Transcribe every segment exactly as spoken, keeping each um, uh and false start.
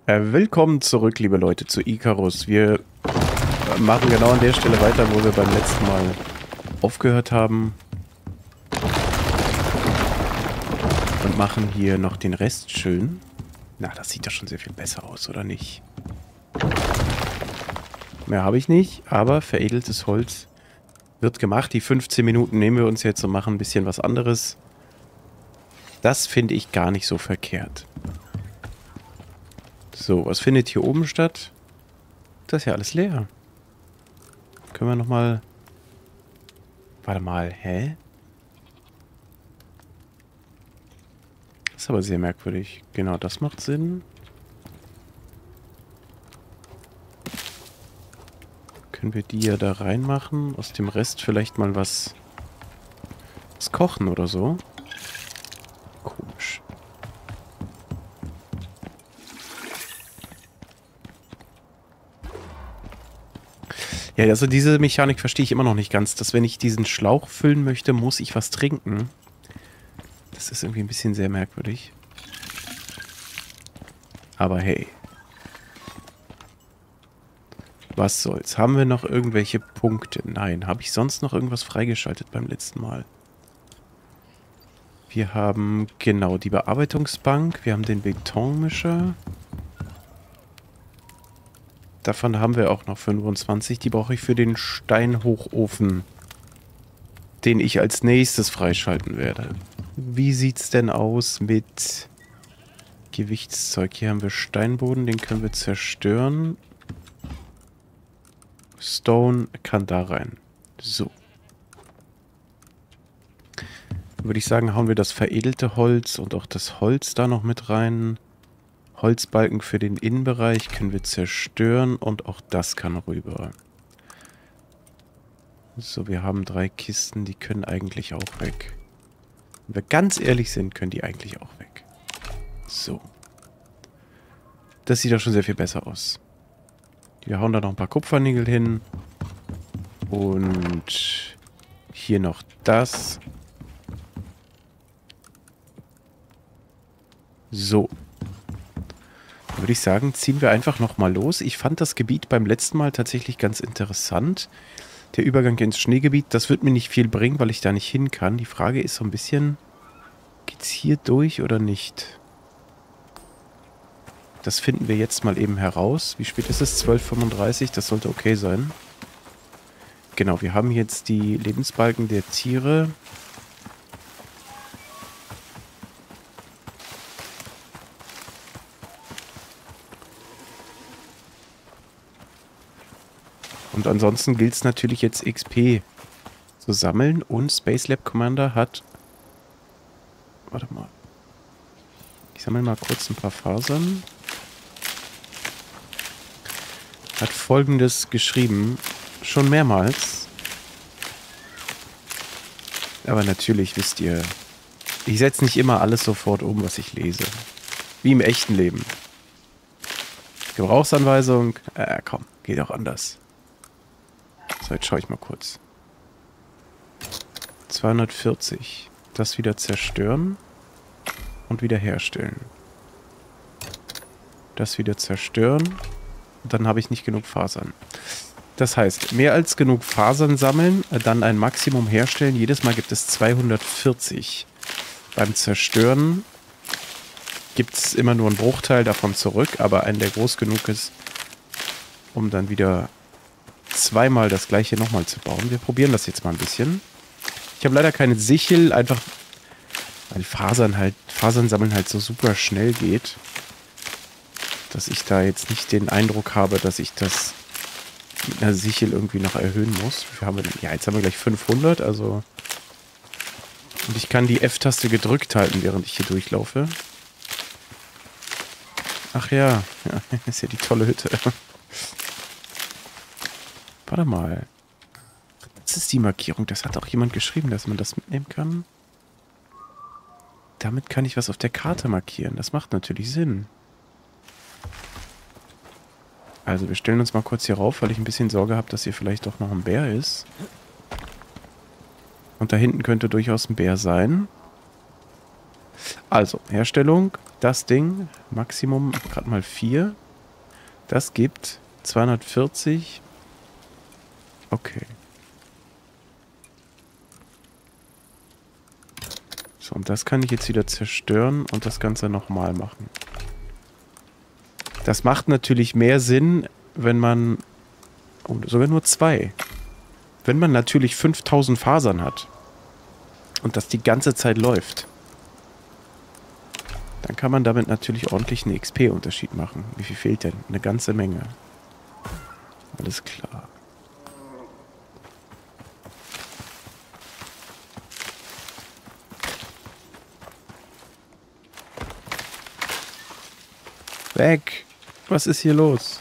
Äh, willkommen zurück, liebe Leute, zu Icarus. Wir äh, machen genau an der Stelle weiter, wo wir beim letzten Mal aufgehört haben. Und machen hier noch den Rest schön. Na, das sieht doch schon sehr viel besser aus, oder nicht? Mehr habe ich nicht, aber veredeltes Holz wird gemacht. Die fünfzehn Minuten nehmen wir uns jetzt und machen ein bisschen was anderes. Das finde ich gar nicht so verkehrt. So, was findet hier oben statt? Das ist ja alles leer. Können wir nochmal... Warte mal, hä? Das ist aber sehr merkwürdig. Genau, das macht Sinn. Können wir die ja da reinmachen? Aus dem Rest vielleicht mal was... was kochen oder so? Komisch. Ja, also diese Mechanik verstehe ich immer noch nicht ganz, dass wenn ich diesen Schlauch füllen möchte, muss ich was trinken. Das ist irgendwie ein bisschen sehr merkwürdig. Aber hey. Was soll's? Haben wir noch irgendwelche Punkte? Nein. Habe ich sonst noch irgendwas freigeschaltet beim letzten Mal? Wir haben, genau, die Bearbeitungsbank. Wir haben den Betonmischer. Davon haben wir auch noch fünfundzwanzig. Die brauche ich für den Steinhochofen, den ich als nächstes freischalten werde. Wie sieht's denn aus mit Gewichtszeug? Hier haben wir Steinboden, den können wir zerstören. Stone kann da rein. So. Dann würde ich sagen, hauen wir das veredelte Holz und auch das Holz da noch mit rein. Holzbalken für den Innenbereich können wir zerstören und auch das kann rüber. So, wir haben drei Kisten, die können eigentlich auch weg. Wenn wir ganz ehrlich sind, können die eigentlich auch weg. So. Das sieht doch schon sehr viel besser aus. Wir hauen da noch ein paar Kupfernägel hin. Und hier noch das. So. Würde ich sagen, ziehen wir einfach nochmal los. Ich fand das Gebiet beim letzten Mal tatsächlich ganz interessant. Der Übergang ins Schneegebiet, das wird mir nicht viel bringen, weil ich da nicht hin kann. Die Frage ist so ein bisschen, geht's hier durch oder nicht? Das finden wir jetzt mal eben heraus. Wie spät ist es? zwölf Uhr fünfunddreißig, das sollte okay sein. Genau, wir haben jetzt die Lebensbalken der Tiere. Und ansonsten gilt es natürlich jetzt X P zu sammeln. Und Space Lab Commander hat... Warte mal. Ich sammle mal kurz ein paar Fasern. Hat Folgendes geschrieben. Schon mehrmals. Aber natürlich wisst ihr, ich setze nicht immer alles sofort um, was ich lese. Wie im echten Leben. Gebrauchsanweisung. Äh, komm, geht auch anders. So, jetzt schaue ich mal kurz. zweihundertvierzig. Das wieder zerstören. Und wieder herstellen. Das wieder zerstören. Und dann habe ich nicht genug Fasern. Das heißt, mehr als genug Fasern sammeln, dann ein Maximum herstellen. Jedes Mal gibt es zweihundertvierzig. Beim Zerstören gibt es immer nur einen Bruchteil davon zurück, aber einen, der groß genug ist, um dann wieder zweimal das gleiche nochmal zu bauen. Wir probieren das jetzt mal ein bisschen. Ich habe leider keine Sichel, einfach weil Fasern halt, Fasern sammeln halt so super schnell geht, dass ich da jetzt nicht den Eindruck habe, dass ich das mit einer Sichel irgendwie noch erhöhen muss. Wir haben, ja, jetzt haben wir gleich fünfhundert, also und ich kann die F-Taste gedrückt halten, während ich hier durchlaufe. Ach ja, ja, ist ja die tolle Hütte. Warte mal. Das ist die Markierung. Das hat auch jemand geschrieben, dass man das mitnehmen kann. Damit kann ich was auf der Karte markieren. Das macht natürlich Sinn. Also wir stellen uns mal kurz hier rauf, weil ich ein bisschen Sorge habe, dass hier vielleicht doch noch ein Bär ist. Und da hinten könnte durchaus ein Bär sein. Also, Herstellung. Das Ding, Maximum gerade mal vier. Das gibt zweihundertvierzig. Okay. So, und das kann ich jetzt wieder zerstören und das Ganze nochmal machen. Das macht natürlich mehr Sinn, wenn man... Oh, sogar nur zwei. Wenn man natürlich fünftausend Fasern hat und das die ganze Zeit läuft, dann kann man damit natürlich ordentlich einen X P-Unterschied machen. Wie viel fehlt denn? Eine ganze Menge. Alles klar. Weg! Was ist hier los?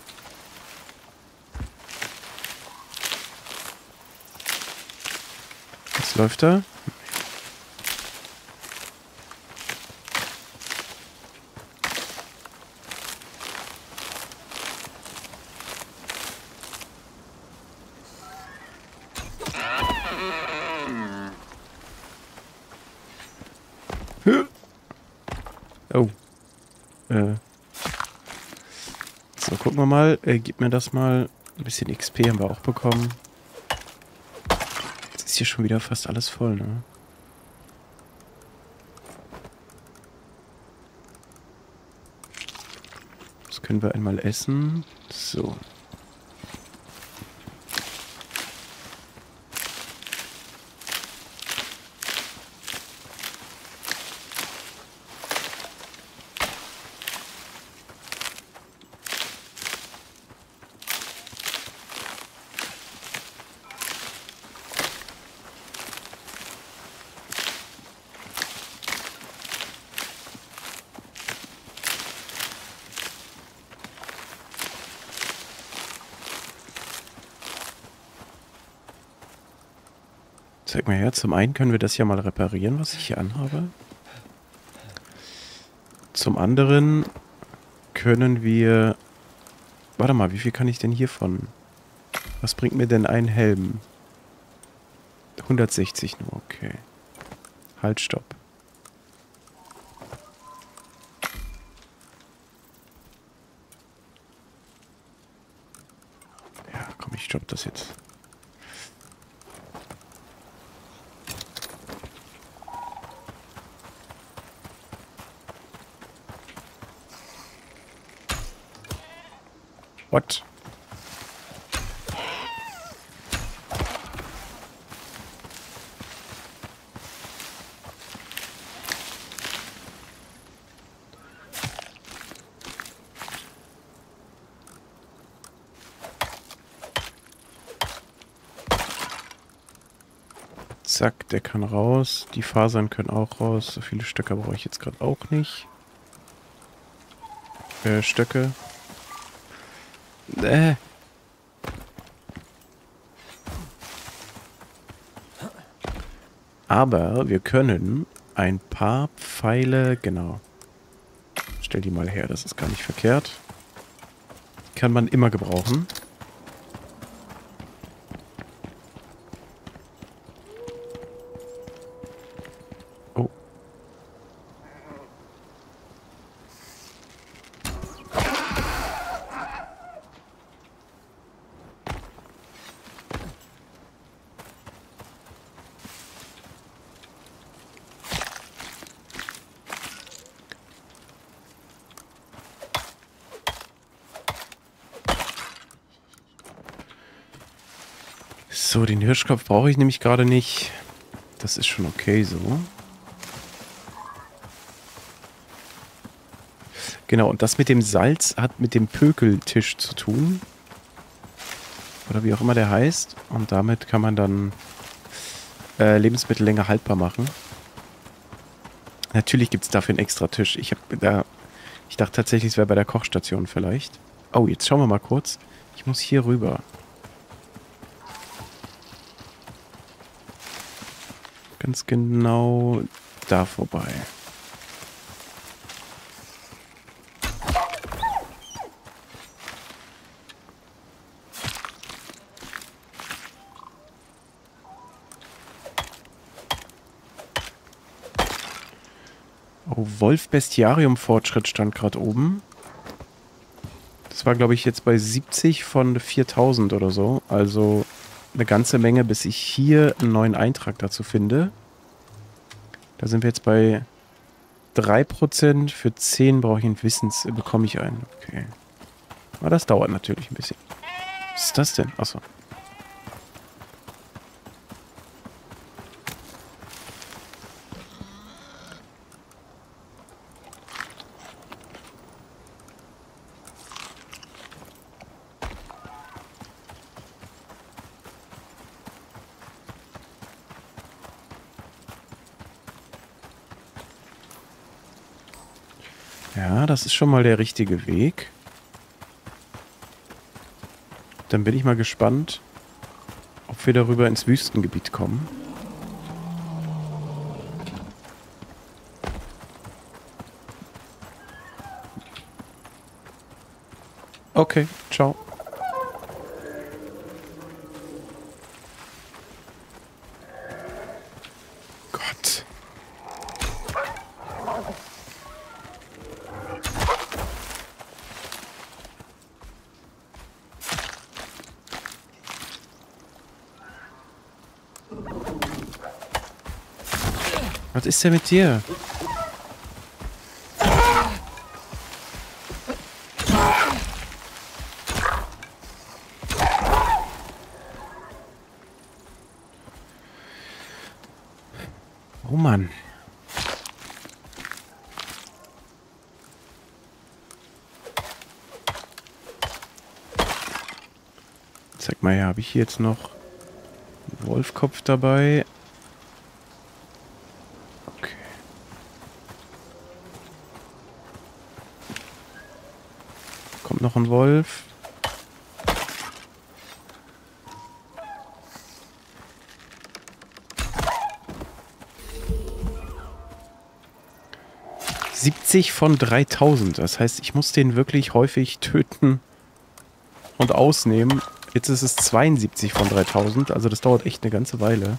Was läuft da? Oh. Äh. So, gucken wir mal. Äh, gib mir das mal. Ein bisschen X P haben wir auch bekommen. Jetzt ist hier schon wieder fast alles voll, ne? Das können wir einmal essen. So. Zeig mal her. Zum einen können wir das ja mal reparieren, was ich hier anhabe. Zum anderen können wir... Warte mal, wie viel kann ich denn hiervon? Was bringt mir denn ein Helm? hundertsechzig nur, okay. Halt, stopp. Ja, komm, ich stopp das jetzt. What? Zack, der kann raus. Die Fasern können auch raus. So viele Stöcke brauche ich jetzt gerade auch nicht. Äh, Stöcke. Äh. Aber wir können ein paar Pfeile, genau. Stell die mal her, das ist gar nicht verkehrt. Die kann man immer gebrauchen. Oh. So, den Hirschkopf brauche ich nämlich gerade nicht. Das ist schon okay so. Genau, und das mit dem Salz hat mit dem Pökeltisch zu tun. Oder wie auch immer der heißt. Und damit kann man dann äh, Lebensmittel länger haltbar machen. Natürlich gibt es dafür einen extra Tisch. Ich, hab da, ich dachte tatsächlich, es wäre bei der Kochstation vielleicht. Oh, jetzt schauen wir mal kurz. Ich muss hier rüber. Ganz genau da vorbei. Oh, Wolf-Bestiarium-Fortschritt stand gerade oben. Das war, glaube ich, jetzt bei siebzig von viertausend oder so. Also eine ganze Menge, bis ich hier einen neuen Eintrag dazu finde. Da sind wir jetzt bei drei Prozent. Für zehn brauche ich einen Wissens... bekomme ich einen. Okay. Aber das dauert natürlich ein bisschen. Was ist das denn? Achso. Ja, das ist schon mal der richtige Weg. Dann bin ich mal gespannt, ob wir darüber ins Wüstengebiet kommen. Okay, ciao. Gott. Was ist denn mit dir? Oh Mann. Zeig mal her, habe ich hier jetzt noch einen Wolfkopf dabei? Okay. Kommt noch ein Wolf. siebzig von dreitausend. Das heißt, ich muss den wirklich häufig töten und ausnehmen. Jetzt ist es zweiundsiebzig von dreitausend. Also das dauert echt eine ganze Weile.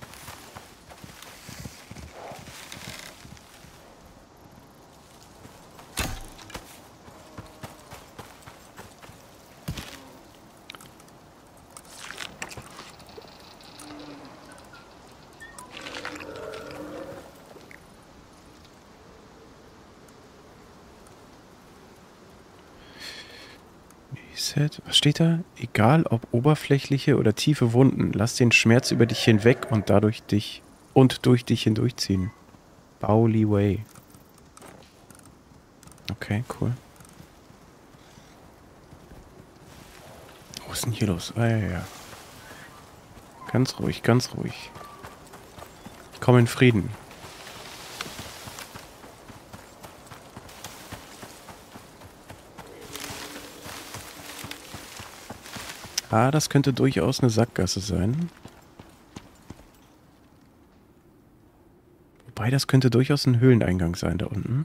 Was steht da? Egal ob oberflächliche oder tiefe Wunden, lass den Schmerz über dich hinweg und dadurch dich und durch dich hindurchziehen. Bauli Way. Okay, cool. Was ist denn hier los? Ah, ja, ja. Ganz ruhig, ganz ruhig. Komm in Frieden. Ah, das könnte durchaus eine Sackgasse sein. Wobei, das könnte durchaus ein Höhleneingang sein da unten.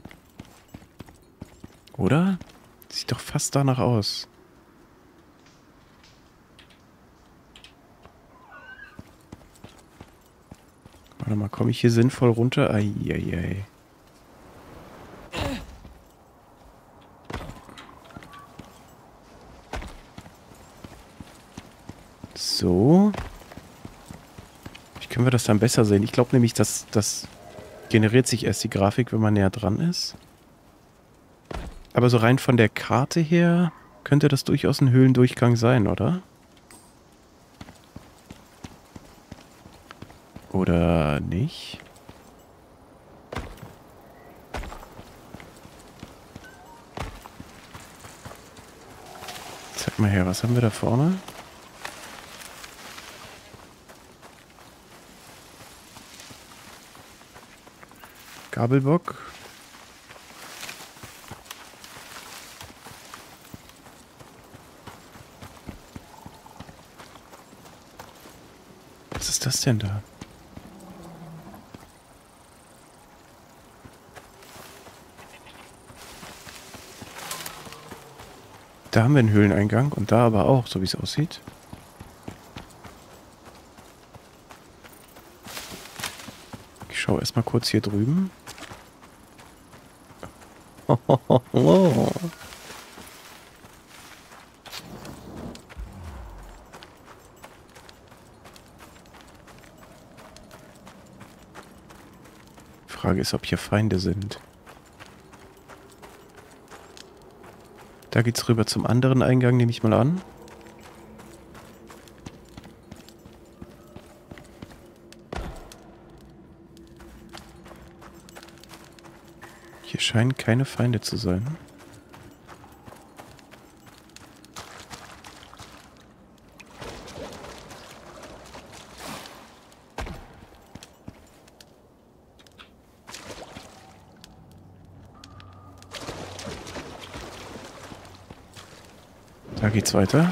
Oder? Sieht doch fast danach aus. Warte mal, komme ich hier sinnvoll runter? Eieiei. So. Wie können wir das dann besser sehen? Ich glaube nämlich, dass das generiert sich erst die Grafik, wenn man näher dran ist. Aber so rein von der Karte her könnte das durchaus ein Höhlendurchgang sein, oder? Oder nicht? Zeig mal her, was haben wir da vorne? Gabelbock. Was ist das denn da? Da haben wir einen Höhleneingang und da aber auch, so wie es aussieht. Ich schaue erstmal kurz hier drüben. Frage ist, ob hier Feinde sind. Da geht's rüber zum anderen Eingang, nehme ich mal an. Hier scheinen keine Feinde zu sein. Da geht's weiter.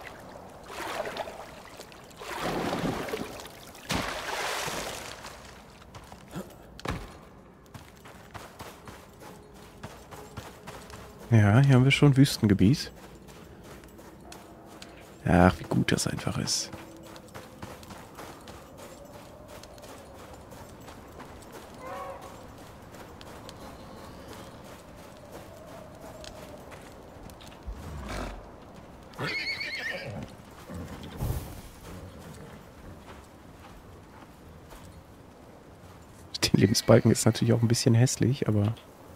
Ja, hier haben wir schon Wüstengebiet. Ach, wie gut das einfach ist. Der Lebensbalken ist natürlich auch ein bisschen hässlich, aber...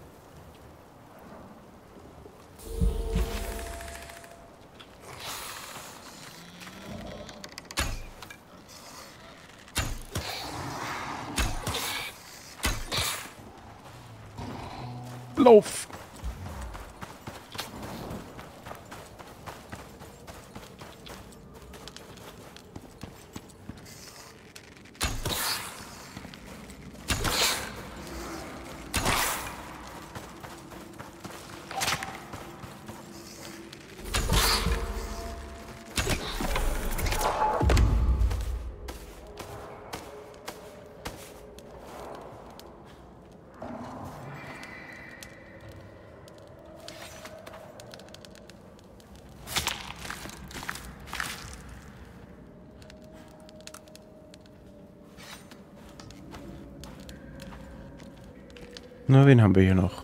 Lauf! Na, wen haben wir hier noch?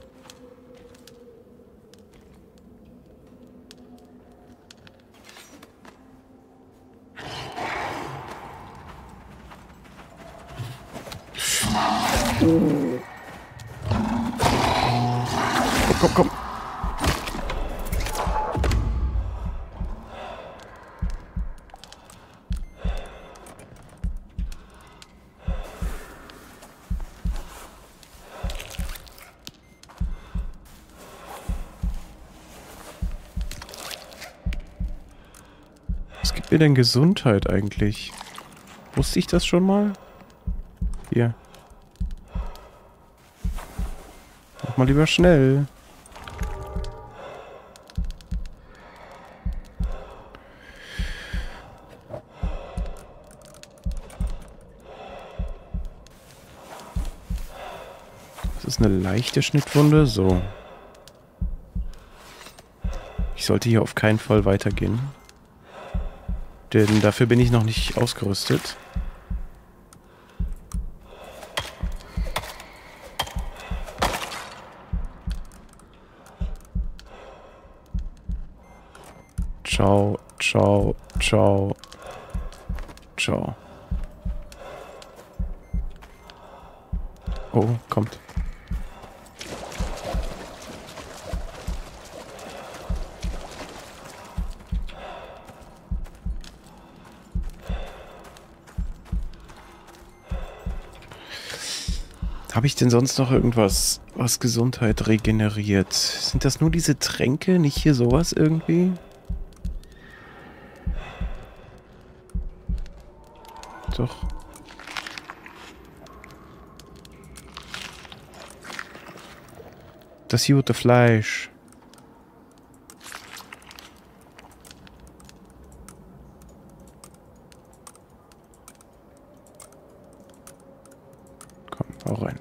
Komm, komm, komm. Was gibt mir denn Gesundheit eigentlich? Wusste ich das schon mal? Hier. Mach mal lieber schnell. Das ist eine leichte Schnittwunde. So. Ich sollte hier auf keinen Fall weitergehen. Denn dafür bin ich noch nicht ausgerüstet. Ciao, ciao, ciao, ciao. Oh, kommt. Habe ich denn sonst noch irgendwas, was Gesundheit regeneriert? Sind das nur diese Tränke, nicht hier sowas irgendwie? Doch. Das gute Fleisch. Komm, hau rein.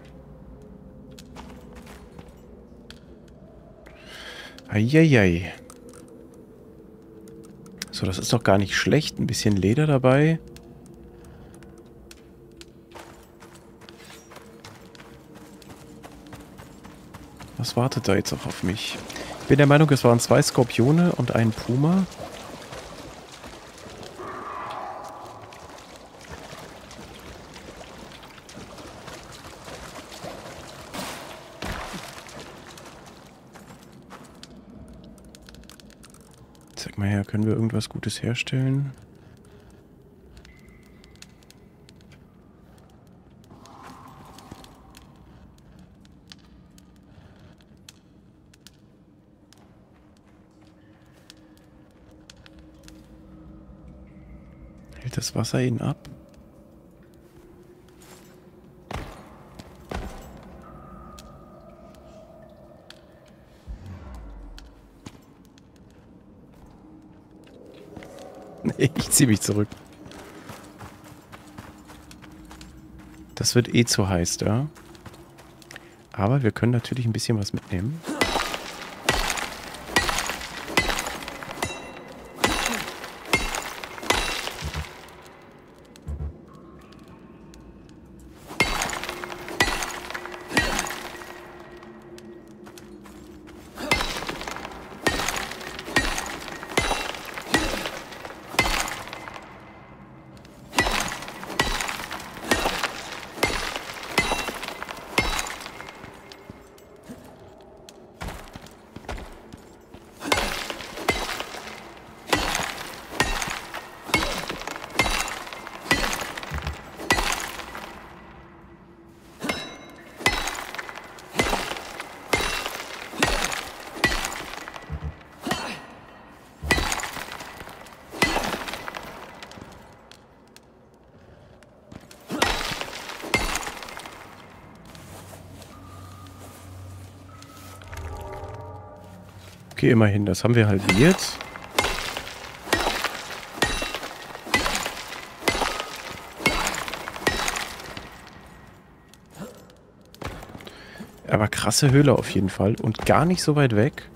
Eieiei. So, das ist doch gar nicht schlecht. Ein bisschen Leder dabei. Was wartet da jetzt auch auf mich? Ich bin der Meinung, es waren zwei Skorpione und ein Puma. Sag mal her, können wir irgendwas Gutes herstellen? Hält das Wasser ihn ab? Nee, ich ziehe mich zurück. Das wird eh zu heiß da. Aber wir können natürlich ein bisschen was mitnehmen. Okay, immerhin, das haben wir halbiert. Aber krasse Höhle auf jeden Fall und gar nicht so weit weg.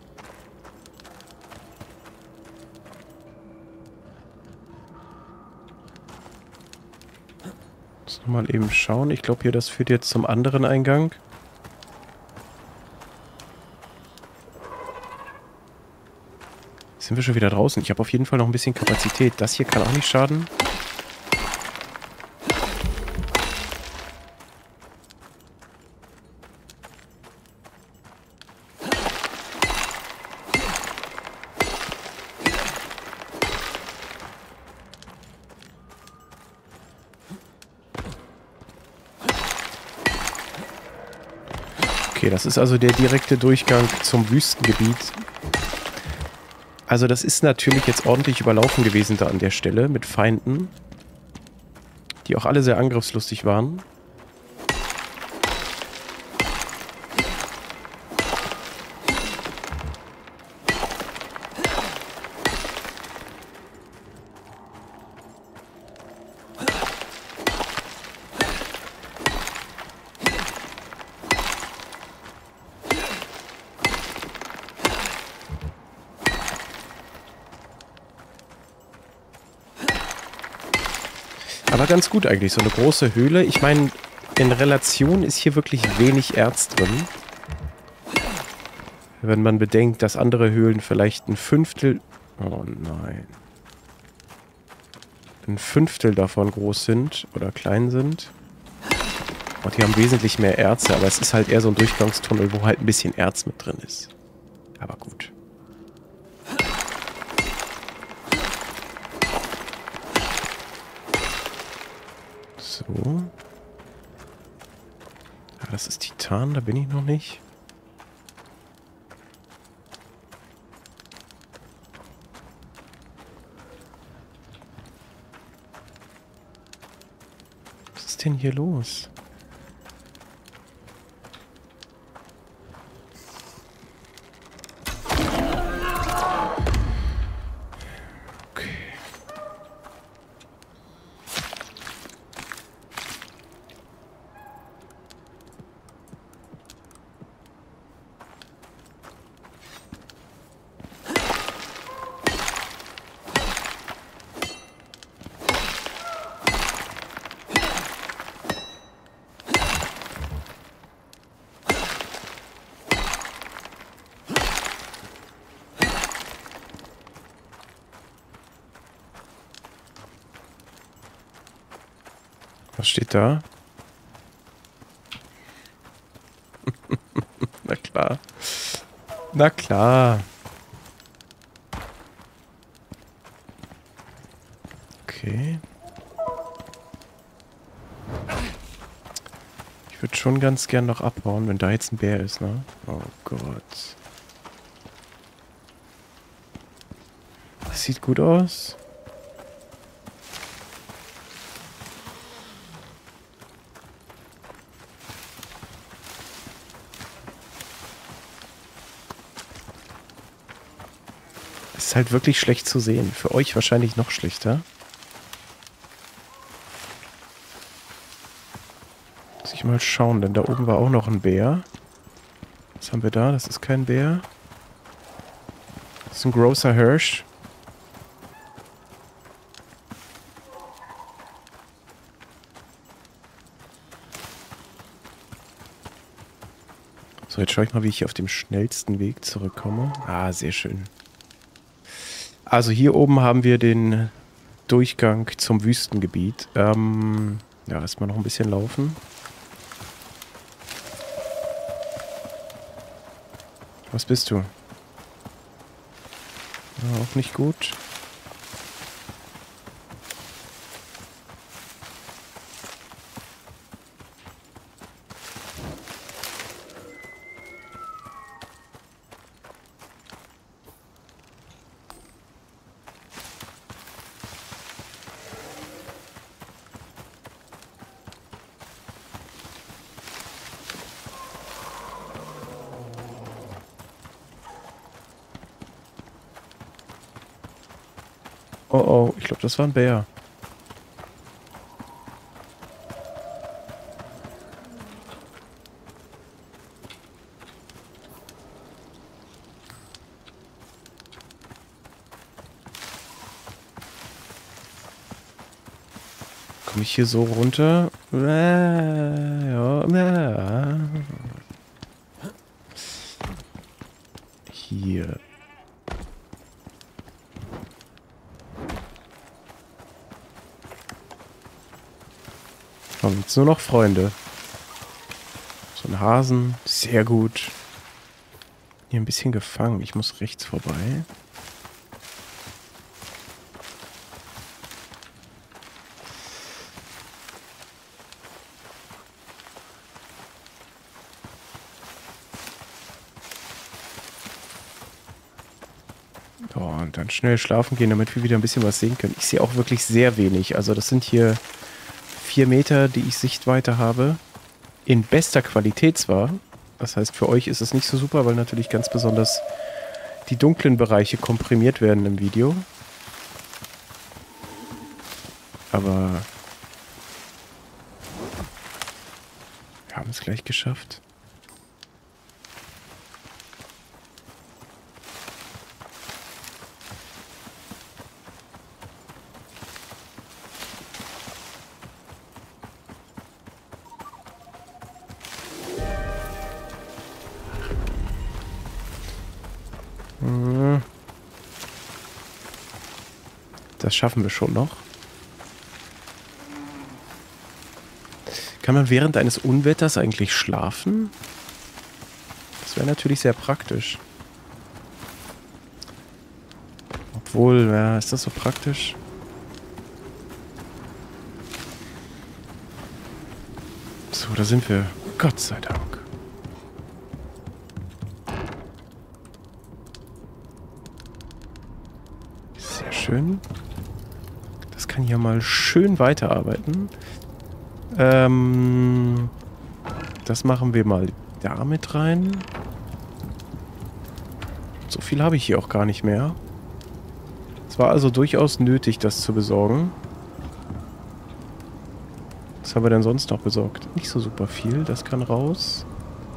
Muss noch mal eben schauen. Ich glaube hier, das führt jetzt zum anderen Eingang. Sind wir schon wieder draußen? Ich habe auf jeden Fall noch ein bisschen Kapazität. Das hier kann auch nicht schaden. Okay, das ist also der direkte Durchgang zum Wüstengebiet. Also das ist natürlich jetzt ordentlich überlaufen gewesen da an der Stelle mit Feinden, die auch alle sehr angriffslustig waren. Aber ganz gut eigentlich, so eine große Höhle. Ich meine, in Relation ist hier wirklich wenig Erz drin. Wenn man bedenkt, dass andere Höhlen vielleicht ein Fünftel... Oh nein. Ein Fünftel davon groß sind oder klein sind. Und die haben wesentlich mehr Erze, aber es ist halt eher so ein Durchgangstunnel, wo halt ein bisschen Erz mit drin ist. Aber gut. So. Ah, das ist Titan, da bin ich noch nicht. Was ist denn hier los? Was steht da? Na klar. Na klar. Okay. Ich würde schon ganz gern noch abbauen, wenn da jetzt ein Bär ist, ne? Oh Gott. Das sieht gut aus. Es ist halt wirklich schlecht zu sehen. Für euch wahrscheinlich noch schlechter. Muss ich mal schauen, denn da oben war auch noch ein Bär. Was haben wir da? Das ist kein Bär. Das ist ein großer Hirsch. So, jetzt schaue ich mal, wie ich hier auf dem schnellsten Weg zurückkomme. Ah, sehr schön. Also hier oben haben wir den Durchgang zum Wüstengebiet. Ähm, ja, erstmal noch ein bisschen laufen. Was bist du? Ja, auch nicht gut. Oh oh, ich glaube, das war ein Bär. Komme ich hier so runter? Äh, ja, ja. Hier. Kommen jetzt nur noch Freunde. So ein Hasen. Sehr gut. Hier ein bisschen gefangen. Ich muss rechts vorbei. Oh, und dann schnell schlafen gehen, damit wir wieder ein bisschen was sehen können. Ich sehe auch wirklich sehr wenig. Also das sind hier vier Meter, die ich Sichtweite habe. In bester Qualität zwar. Das heißt, für euch ist es nicht so super, weil natürlich ganz besonders die dunklen Bereiche komprimiert werden im Video. Aber wir haben es gleich geschafft. Das schaffen wir schon noch. Kann man während eines Unwetters eigentlich schlafen? Das wäre natürlich sehr praktisch. Obwohl, ja, ist das so praktisch? So, da sind wir. Gott sei Dank. Sehr schön. Das kann hier mal schön weiterarbeiten. Ähm, das machen wir mal da mit rein. So viel habe ich hier auch gar nicht mehr. Es war also durchaus nötig, das zu besorgen. Was haben wir denn sonst noch besorgt? Nicht so super viel, das kann raus.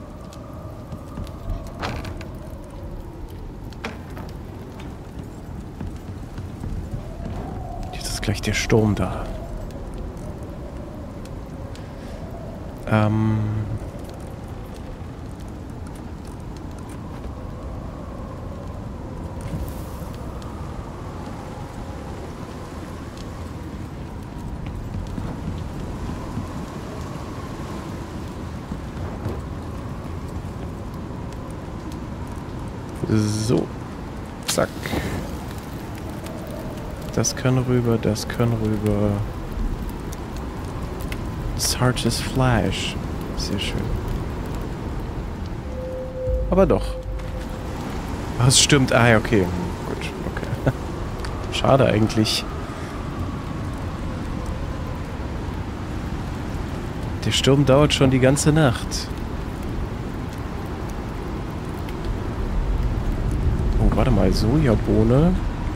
Jetzt ist gleich der Sturm da. Ähm... So. Zack. Das kann rüber, das kann rüber. Sarge's Flash. Sehr schön. Aber doch. Ach, es stimmt. Ah, ja, okay. Gut, okay. Schade eigentlich. Der Sturm dauert schon die ganze Nacht. Oh, warte mal. Sojabohne.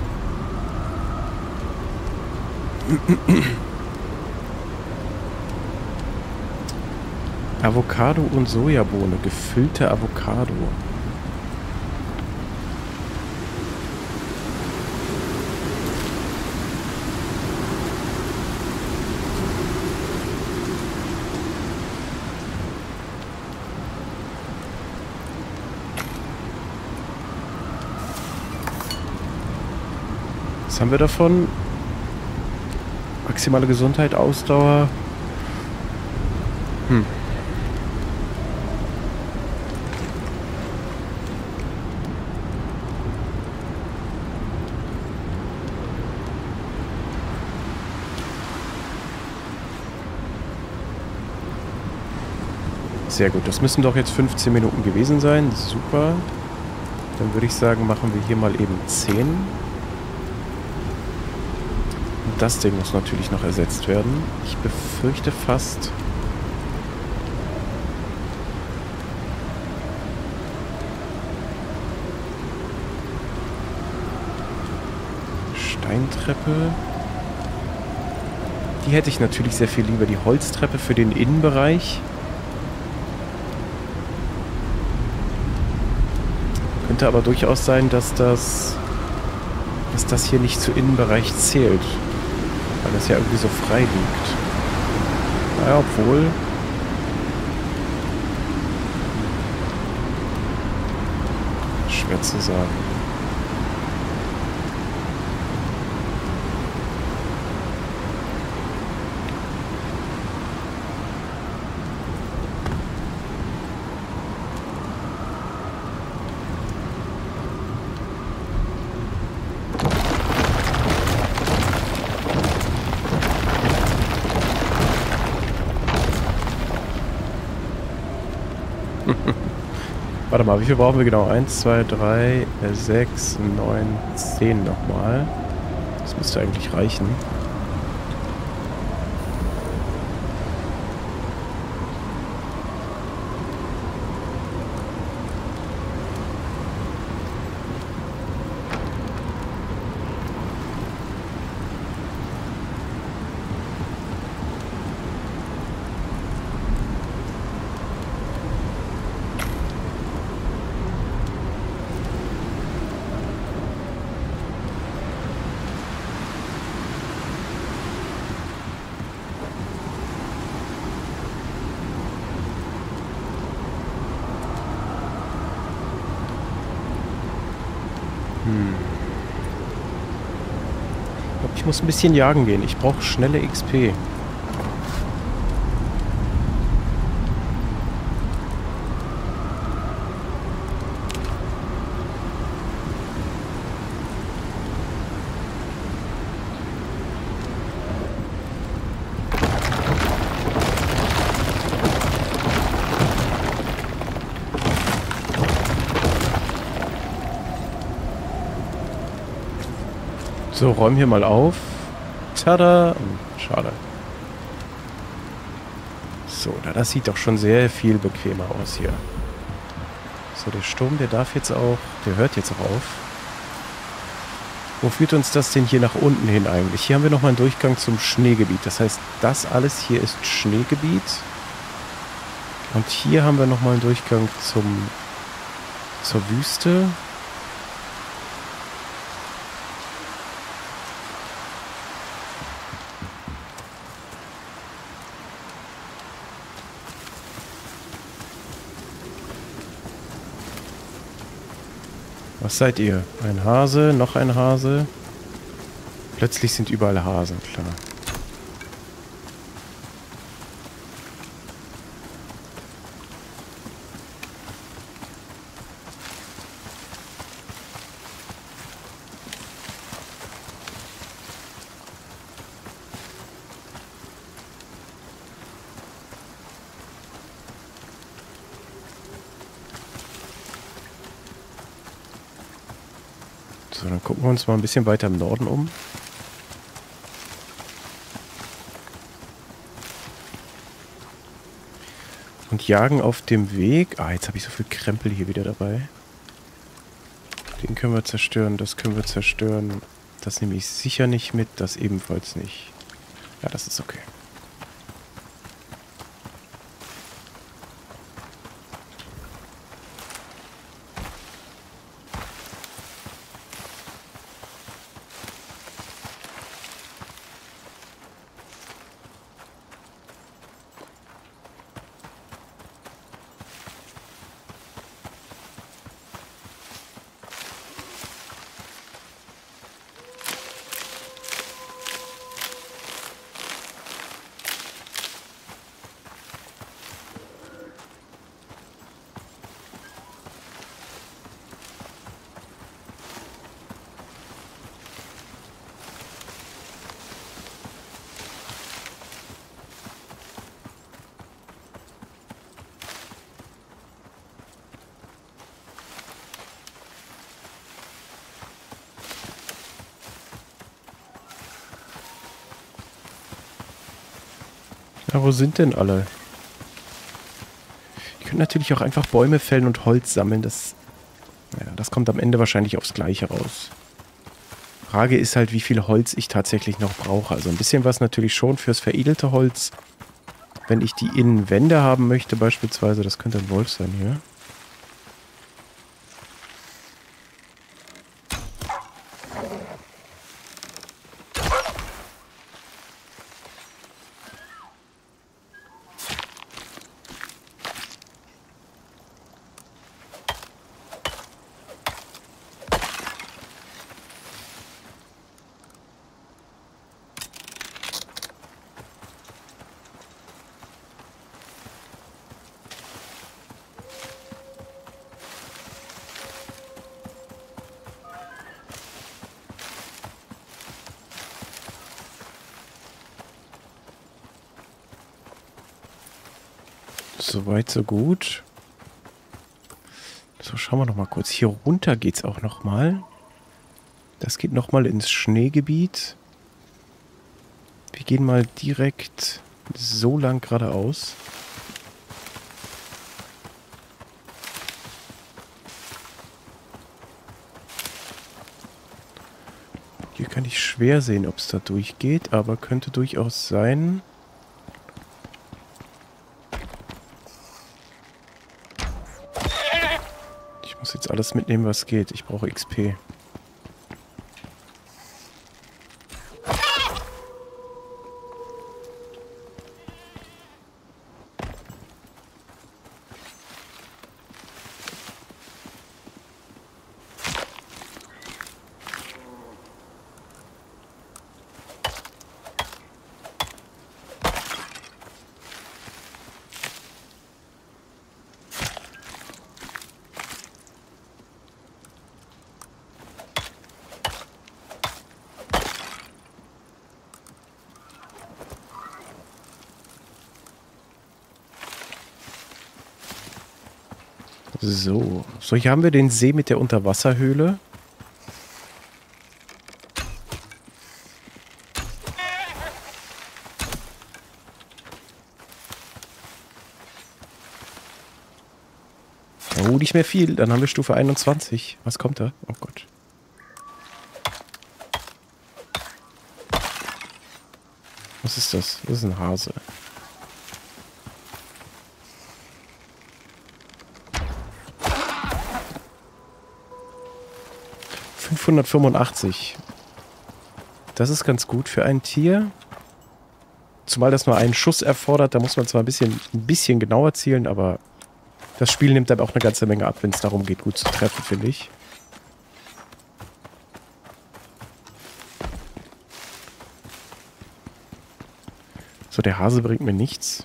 Avocado und Sojabohne. Gefüllte Avocado. Was haben wir davon? Maximale Gesundheit, Ausdauer. Hm. Sehr gut, das müssen doch jetzt fünfzehn Minuten gewesen sein. Super. Dann würde ich sagen, machen wir hier mal eben zehn. Und das Ding muss natürlich noch ersetzt werden. Ich befürchte fast... Steintreppe. Die hätte ich natürlich sehr viel lieber. Die Holztreppe für den Innenbereich. Könnte aber durchaus sein, dass das, dass das hier nicht zu Innenbereich zählt. Weil das ja irgendwie so frei liegt. Naja, obwohl... Schwer zu sagen. Warte mal, wie viel brauchen wir genau? eins, zwei, drei, sechs, neun, zehn nochmal. Das müsste eigentlich reichen. Hm. Ich glaube, ich muss ein bisschen jagen gehen. Ich brauche schnelle X P. So, räumen hier mal auf. Tada! Schade. So, na, das sieht doch schon sehr viel bequemer aus hier. So, der Sturm, der darf jetzt auch... Der hört jetzt auch auf. Wo führt uns das denn hier nach unten hin eigentlich? Hier haben wir nochmal einen Durchgang zum Schneegebiet. Das heißt, das alles hier ist Schneegebiet. Und hier haben wir nochmal einen Durchgang zum... zur Wüste. Was seid ihr? Ein Hase, noch ein Hase. Plötzlich sind überall Hasen, klar. So, dann gucken wir uns mal ein bisschen weiter im Norden um. Und jagen auf dem Weg... Ah, jetzt habe ich so viel Krempel hier wieder dabei. Den können wir zerstören, das können wir zerstören. Das nehme ich sicher nicht mit, das ebenfalls nicht. Ja, das ist okay. Ja, wo sind denn alle? Ich könnte natürlich auch einfach Bäume fällen und Holz sammeln. Das, ja, das kommt am Ende wahrscheinlich aufs Gleiche raus. Frage ist halt, wie viel Holz ich tatsächlich noch brauche. Also ein bisschen was natürlich schon fürs veredelte Holz. Wenn ich die Innenwände haben möchte beispielsweise, das könnte ein Wolf sein hier. Soweit, so gut. So, schauen wir noch mal kurz. Hier runter geht es auch noch mal. Das geht noch mal ins Schneegebiet. Wir gehen mal direkt so lang geradeaus. Hier kann ich schwer sehen, ob es da durchgeht, aber könnte durchaus sein. Ich muss jetzt alles mitnehmen, was geht. Ich brauche X P. So. So, hier haben wir den See mit der Unterwasserhöhle. Oh, nicht mehr viel. Dann haben wir Stufe einundzwanzig. Was kommt da? Oh Gott. Was ist das? Das ist ein Hase. fünfhundertfünfundachtzig. Das ist ganz gut für ein Tier. Zumal das nur einen Schuss erfordert. Da muss man zwar ein bisschen, ein bisschen genauer zielen, aber das Spiel nimmt dann auch eine ganze Menge ab, wenn es darum geht, gut zu treffen, finde ich. So, der Hase bringt mir nichts.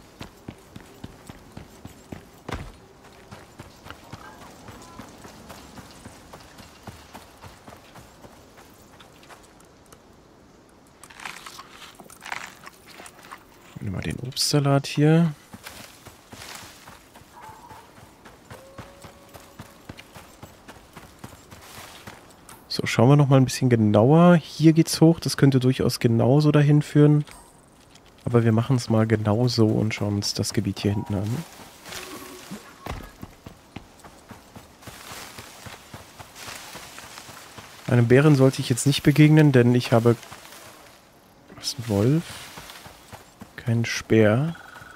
Nehmen wir mal den Obstsalat hier. So, schauen wir noch mal ein bisschen genauer. Hier geht's hoch, das könnte durchaus genauso dahin führen. Aber wir machen es mal genau so und schauen uns das Gebiet hier hinten an. Einem Bären sollte ich jetzt nicht begegnen, denn ich habe... Was ist ein Wolf? Kein Speer.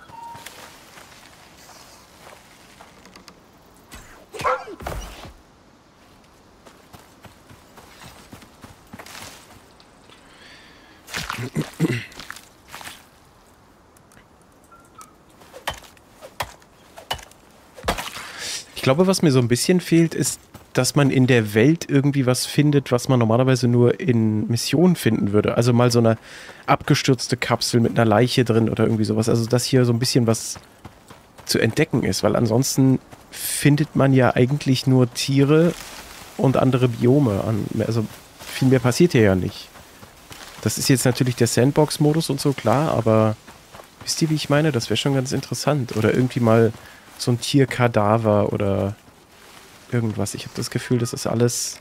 Ich glaube, was mir so ein bisschen fehlt, ist, dass man in der Welt irgendwie was findet, was man normalerweise nur in Missionen finden würde. Also mal so eine abgestürzte Kapsel mit einer Leiche drin oder irgendwie sowas. Also dass hier so ein bisschen was zu entdecken ist, weil ansonsten findet man ja eigentlich nur Tiere und andere Biome an. Also viel mehr passiert hier ja nicht. Das ist jetzt natürlich der Sandbox-Modus und so, klar, aber wisst ihr, wie ich meine? Das wäre schon ganz interessant. Oder irgendwie mal so ein Tierkadaver oder irgendwas. Ich habe das Gefühl, das ist alles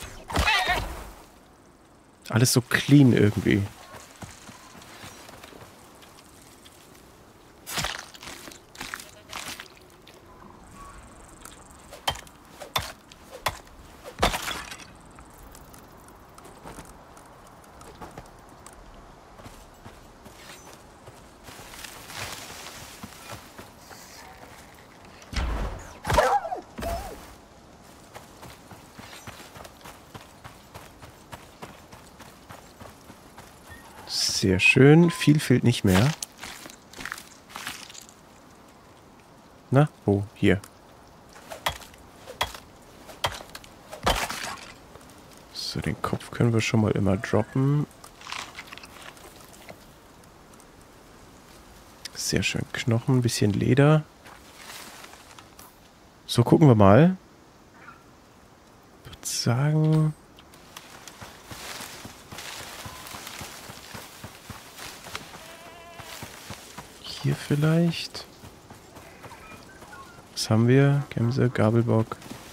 alles so clean irgendwie. Sehr schön. Viel fehlt nicht mehr. Na, wo? Hier. So, den Kopf können wir schon mal immer droppen. Sehr schön. Knochen, ein bisschen Leder. So, gucken wir mal. Ich würde sagen... Hier vielleicht. Was haben wir? Gemse, Gabelbock.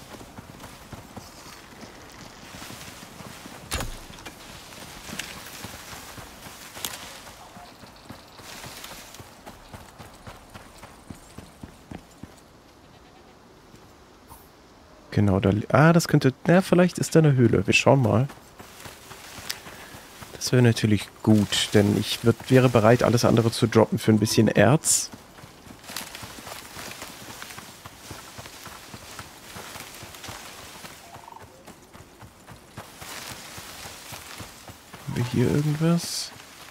Genau, da... Ah, das könnte... Na, vielleicht ist da eine Höhle. Wir schauen mal. Das wäre natürlich gut, denn ich würd, wäre bereit, alles andere zu droppen für ein bisschen Erz. Haben wir hier irgendwas?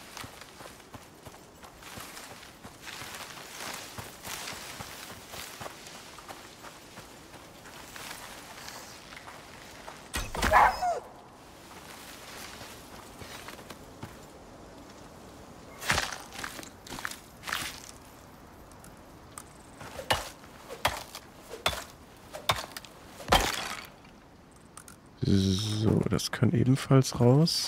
So, das kann ebenfalls raus.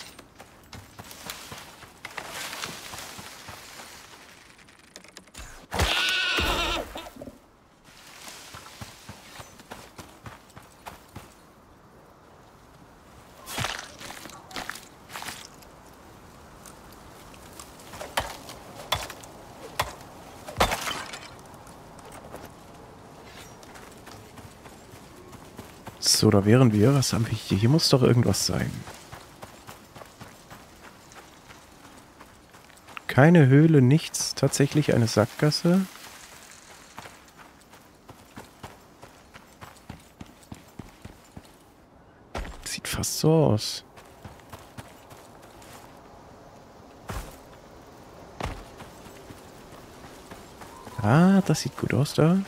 So, da wären wir. Was haben wir hier? Hier muss doch irgendwas sein. Keine Höhle, nichts. Tatsächlich eine Sackgasse. Sieht fast so aus. Ah, das sieht gut aus da.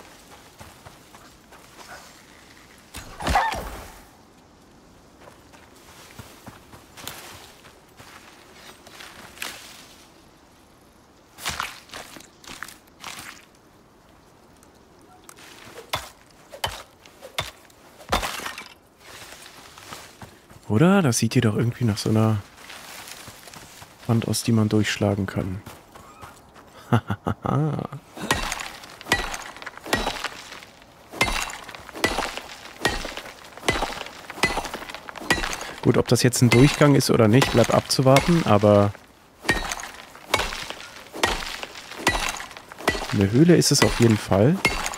Oder? Das sieht hier doch irgendwie nach so einer Wand aus, die man durchschlagen kann. Hahaha. Gut, ob das jetzt ein Durchgang ist oder nicht, bleibt abzuwarten, aber eine Höhle ist es auf jeden Fall.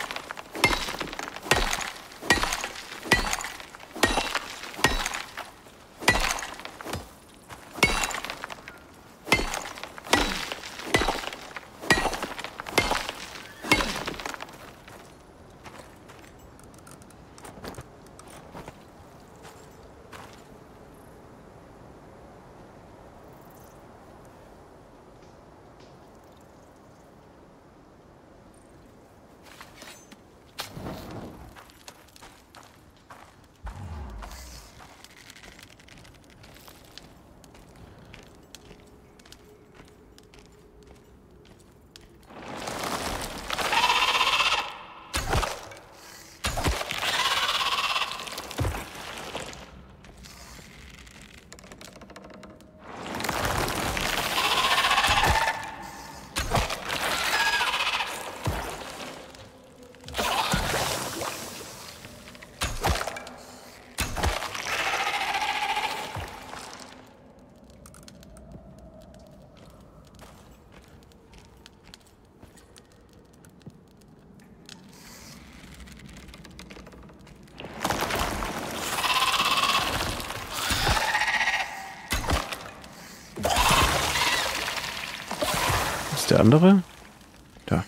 Der andere? Da.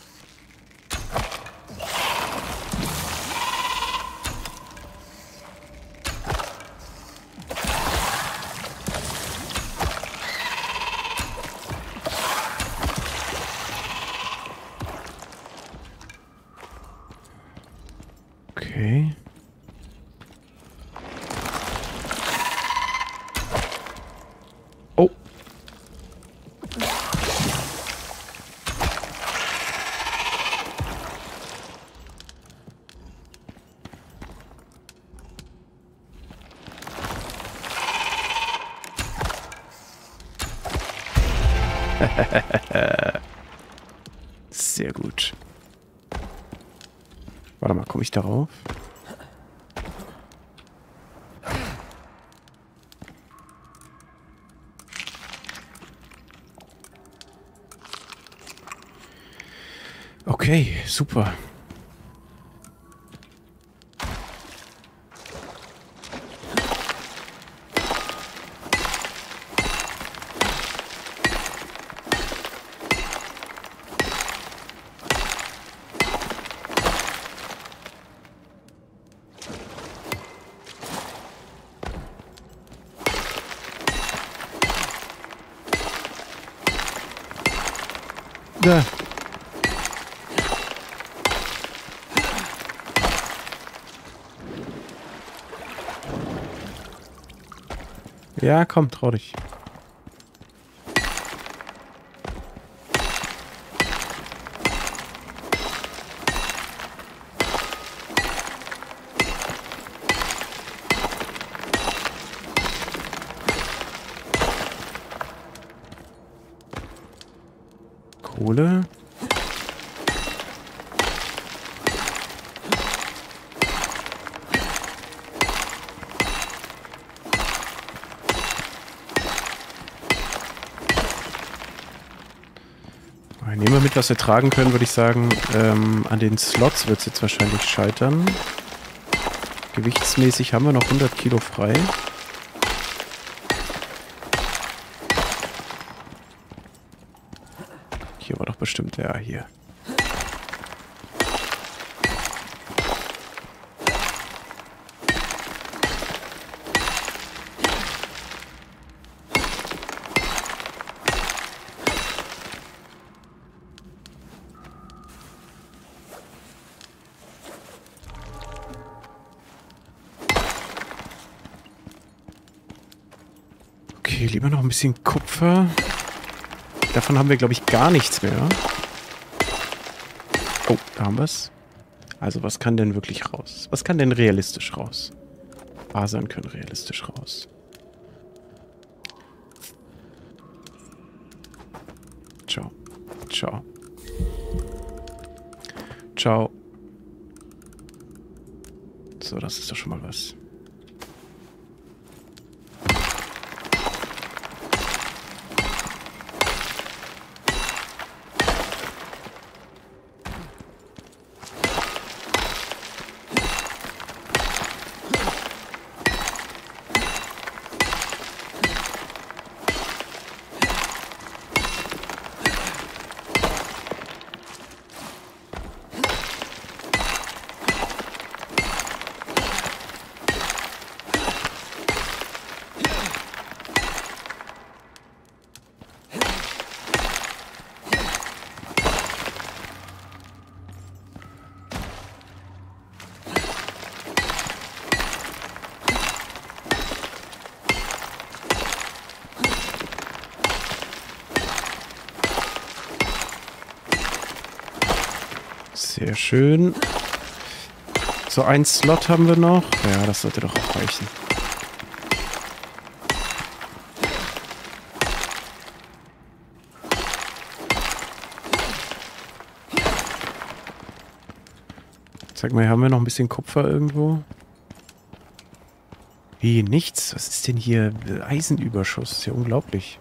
Okay. Oh. Sehr gut. Warte mal, komme ich darauf? Okay, super. Da. Ja, komm, trau dich. Kohle. Nehmen wir mit, was wir tragen können, würde ich sagen. Ähm, an den Slots wird es jetzt wahrscheinlich scheitern. Gewichtsmäßig haben wir noch hundert Kilo frei. Hier war doch bestimmt der hier. Okay, lieber noch ein bisschen Kupfer. Davon haben wir, glaube ich, gar nichts mehr. Oh, da haben wir es. Also, was kann denn wirklich raus? Was kann denn realistisch raus? Fasern können realistisch raus. Ciao. Ciao. Ciao. So, das ist doch schon mal was. Sehr schön. So, ein Slot haben wir noch. Ja, das sollte doch auch reichen. Sag mal, haben wir noch ein bisschen Kupfer irgendwo? Wie, nichts? Was ist denn hier? Eisenüberschuss. Das ist ja unglaublich.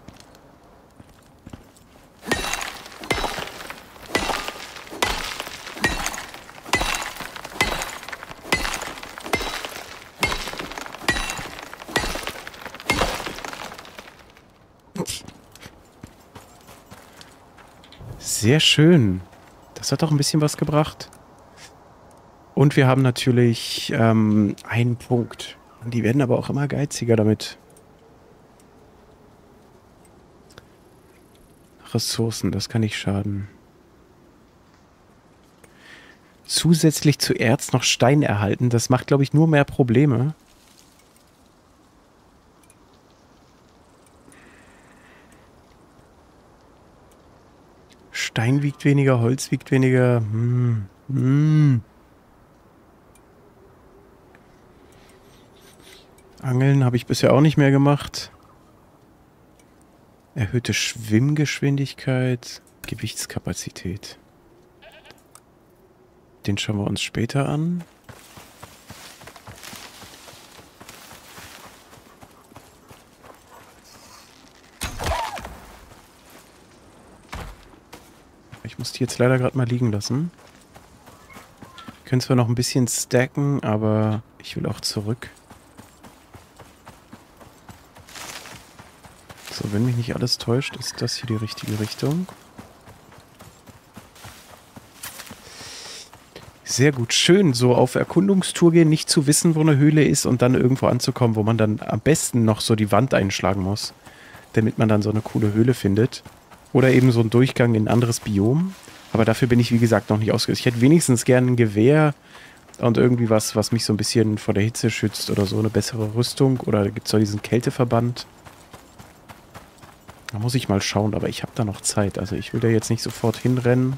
Sehr schön. Das hat doch ein bisschen was gebracht. Und wir haben natürlich ähm, einen Punkt. Und die werden aber auch immer geiziger damit. Ressourcen, das kann nicht schaden. Zusätzlich zu Erz noch Stein erhalten. Das macht, glaube ich, nur mehr Probleme. Stein wiegt weniger, Holz wiegt weniger. Hm. Hm. Angeln habe ich bisher auch nicht mehr gemacht. Erhöhte Schwimmgeschwindigkeit, Gewichtskapazität. Den schauen wir uns später an. Ich muss die jetzt leider gerade mal liegen lassen. Wir können zwar noch ein bisschen stacken, aber ich will auch zurück. So, wenn mich nicht alles täuscht, ist das hier die richtige Richtung. Sehr gut. Schön, so auf Erkundungstour gehen, nicht zu wissen, wo eine Höhle ist und dann irgendwo anzukommen, wo man dann am besten noch so die Wand einschlagen muss, damit man dann so eine coole Höhle findet. Oder eben so ein Durchgang in ein anderes Biom. Aber dafür bin ich, wie gesagt, noch nicht ausgerüstet. Ich hätte wenigstens gerne ein Gewehr und irgendwie was, was mich so ein bisschen vor der Hitze schützt oder so, eine bessere Rüstung. Oder gibt es da diesen Kälteverband? Da muss ich mal schauen, aber ich habe da noch Zeit. Also ich will da jetzt nicht sofort hinrennen.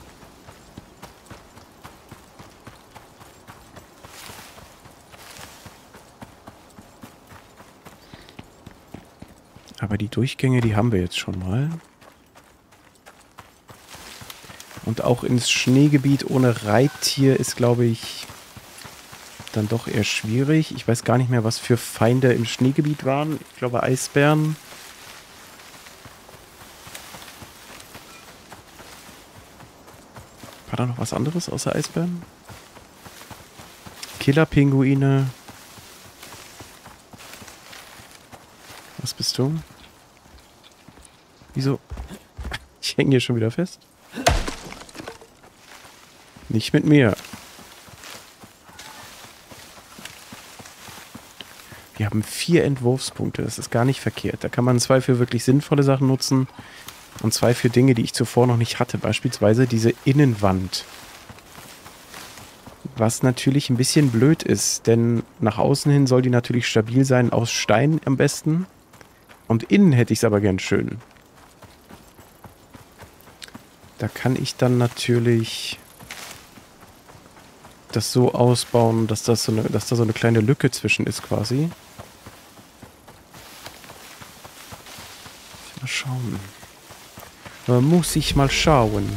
Aber die Durchgänge, die haben wir jetzt schon mal. Und auch ins Schneegebiet ohne Reittier ist, glaube ich, dann doch eher schwierig. Ich weiß gar nicht mehr, was für Feinde im Schneegebiet waren. Ich glaube Eisbären. War da noch was anderes außer Eisbären? Killerpinguine. Was bist du? Wieso? Ich hänge hier schon wieder fest. Nicht mit mir. Wir haben vier Entwurfspunkte. Das ist gar nicht verkehrt. Da kann man zwei für wirklich sinnvolle Sachen nutzen und zwei für Dinge, die ich zuvor noch nicht hatte. Beispielsweise diese Innenwand. Was natürlich ein bisschen blöd ist, denn nach außen hin soll die natürlich stabil sein, aus Stein am besten. Und innen hätte ich es aber gern schön. Da kann ich dann natürlich das so ausbauen, dass, das so eine, dass da so eine kleine Lücke zwischen ist quasi. Mal schauen. Da muss ich mal schauen.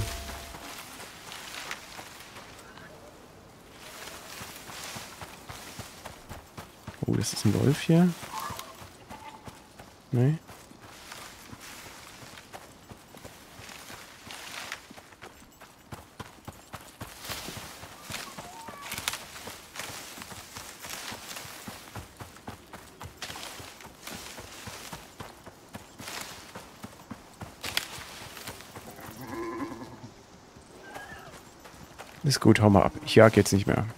Oh, das ist ein Wolf hier. Nee. Ist gut, hau mal ab. Ich jag jetzt nicht mehr.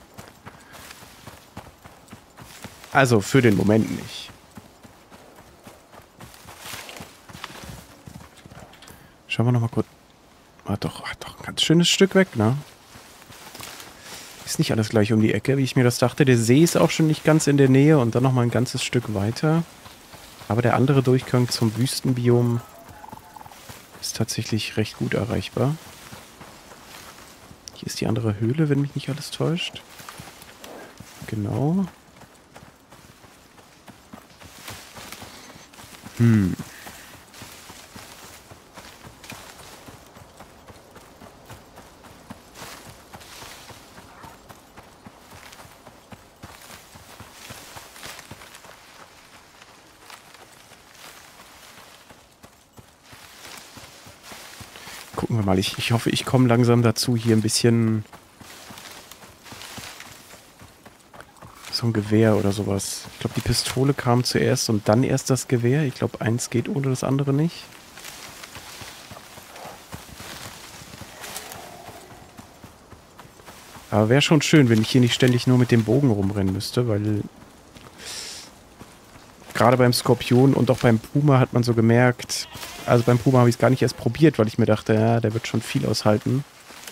Also für den Moment nicht. Schauen wir noch mal kurz. Ah, doch, ah, doch, ein ganz schönes Stück weg, ne? Ist nicht alles gleich um die Ecke, wie ich mir das dachte. Der See ist auch schon nicht ganz in der Nähe und dann noch mal ein ganzes Stück weiter. Aber der andere Durchgang zum Wüstenbiom ist tatsächlich recht gut erreichbar. Hier ist die andere Höhle, wenn mich nicht alles täuscht. Genau. Hm. Gucken wir mal. Ich, ich hoffe, ich komme langsam dazu, hier ein bisschen so ein Gewehr oder sowas. Ich glaube, die Pistole kam zuerst und dann erst das Gewehr. Ich glaube, eins geht ohne das andere nicht. Aber wäre schon schön, wenn ich hier nicht ständig nur mit dem Bogen rumrennen müsste, weil gerade beim Skorpion und auch beim Puma hat man so gemerkt, also beim Puma habe ich es gar nicht erst probiert, weil ich mir dachte, ja, der wird schon viel aushalten.